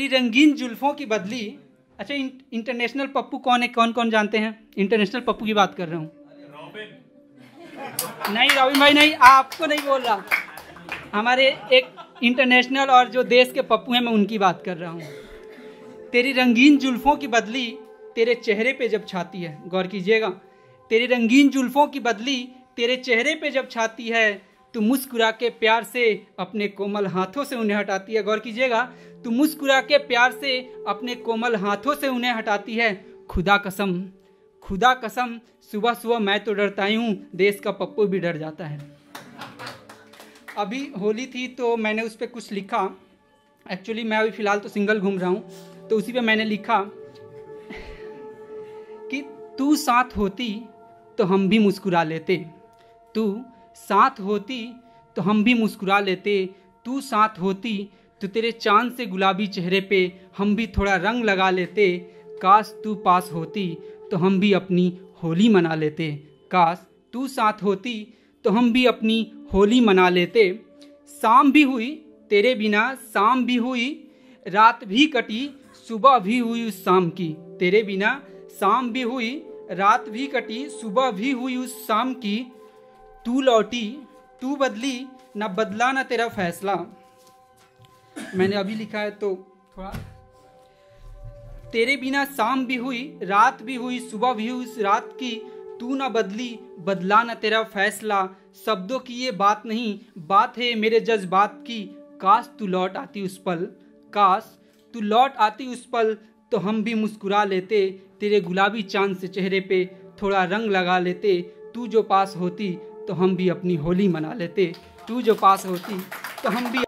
तेरी रंगीन जुल्फों की बदली। अच्छा, इंटरनेशनल पप्पू कौन है, कौन कौन जानते हैं? इंटरनेशनल पप्पू की बात कर रहा हूँ। नहीं रॉबिन भाई नहीं, आपको नहीं बोल रहा, हमारे एक इंटरनेशनल और जो देश के पप्पू हैं मैं उनकी बात कर रहा हूँ। तेरी रंगीन जुल्फों की बदली तेरे चेहरे पे जब छाती है, गौर कीजिएगा, तेरी रंगीन जुल्फों की बदली तेरे चेहरे पे जब छाती है, तू मुस्कुरा के प्यार से अपने कोमल हाथों से उन्हें हटाती है। गौर कीजिएगा, तू मुस्कुरा के प्यार से अपने कोमल हाथों से उन्हें हटाती है। खुदा कसम, खुदा कसम, सुबह सुबह मैं तो डरता ही हूँ, देश का पप्पू भी डर जाता है। अभी होली थी तो मैंने उस पर कुछ लिखा। एक्चुअली मैं अभी फ़िलहाल तो सिंगल घूम रहा हूँ, तो उसी पे मैंने लिखा कि तू साथ होती तो हम भी मुस्कुरा लेते, तू साथ होती तो हम भी मुस्कुरा लेते, तू साथ होती तो तेरे चांद से गुलाबी चेहरे पे हम भी थोड़ा रंग लगा लेते। काश तू पास होती तो हम भी अपनी होली मना लेते, काश तू साथ होती तो हम भी अपनी होली मना लेते। शाम भी हुई तेरे बिना, शाम भी हुई, रात भी कटी, सुबह भी हुई उस शाम की, तेरे बिना शाम भी हुई, रात भी कटी, सुबह भी हुई उस शाम की। तू लौटी, तू बदली, ना बदला ना तेरा फैसला। मैंने अभी लिखा है तो थोड़ा, तेरे बिना शाम भी हुई, रात भी हुई, सुबह भी हुई उस रात की, तू ना बदली, बदला ना तेरा फैसला। शब्दों की ये बात नहीं, बात है मेरे जज्बात की। काश तू लौट आती उस पल, काश तू लौट आती उस पल, तो हम भी मुस्कुरा लेते, तेरे गुलाबी चांद से चेहरे पे थोड़ा रंग लगा लेते। तू जो पास होती तो हम भी अपनी होली मना लेते, तू जो पास होती तो हम भी